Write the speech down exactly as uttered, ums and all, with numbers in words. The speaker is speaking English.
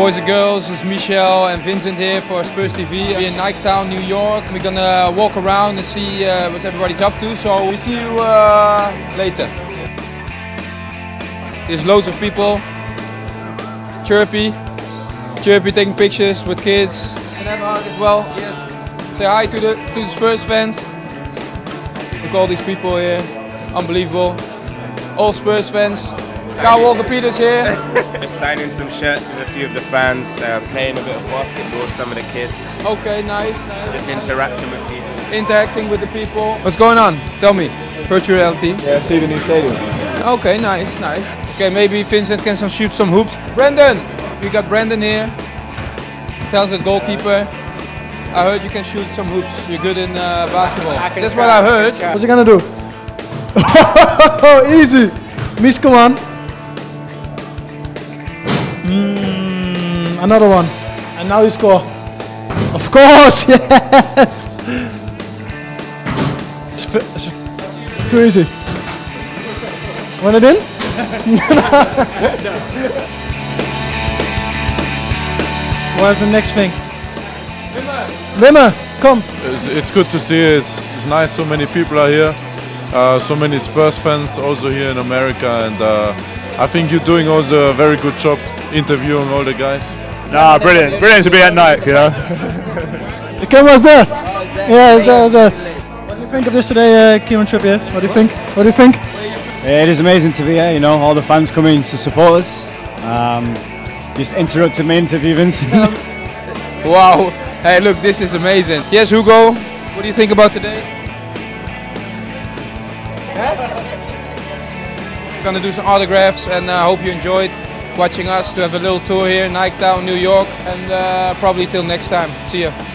boys and girls, it's Michel and Vincent here for Spurs T V. We're in Niketown, New York. We're gonna walk around and see uh, what everybody's up to, so we'll see you uh, later. There's loads of people. Chirpy. Chirpy taking pictures with kids. And have a hug as well. Yes. Say hi to the, to the Spurs fans. Look at all these people here. Unbelievable. All Spurs fans. Kyle Walker-Peters here. Just signing some shirts with a few of the fans, uh, playing a bit of basketball with some of the kids. Okay, nice, nice. Just interacting with people. Interacting with the people. What's going on? Tell me. Virtual reality. Yeah, see the new stadium. Okay, nice, nice. Okay, maybe Vincent can some shoot some hoops. Brandon! We got Brandon here. Talented goalkeeper. I heard you can shoot some hoops. You're good in uh, basketball. That's what I heard. What's he gonna do? Easy! Miss, come on. Mm, another one. And now you score. Of course, yes! It's, it's too easy. Want it in? What's the next thing? Wimmer, come. It's, it's good to see. It's, it's nice. So many people are here. Uh, so many Spurs fans also here in America, and uh, I think you're doing also a very good job interviewing all the guys. Nah, brilliant, brilliant to be at Nike, you know. The camera's there. Yeah, it's there, it's there. What do you think of this today, uh, Kieran Trippier? What do you think? What do you think? Yeah, it is amazing to be here. You know, all the fans coming to support us. Um, just interrupted my interview, Vince. Wow. Hey, look, this is amazing. Yes, Hugo, what do you think about today? We're gonna do some autographs, and I uh, hope you enjoyed watching us to have a little tour here in Niketown, New York, and uh, probably till next time. See ya.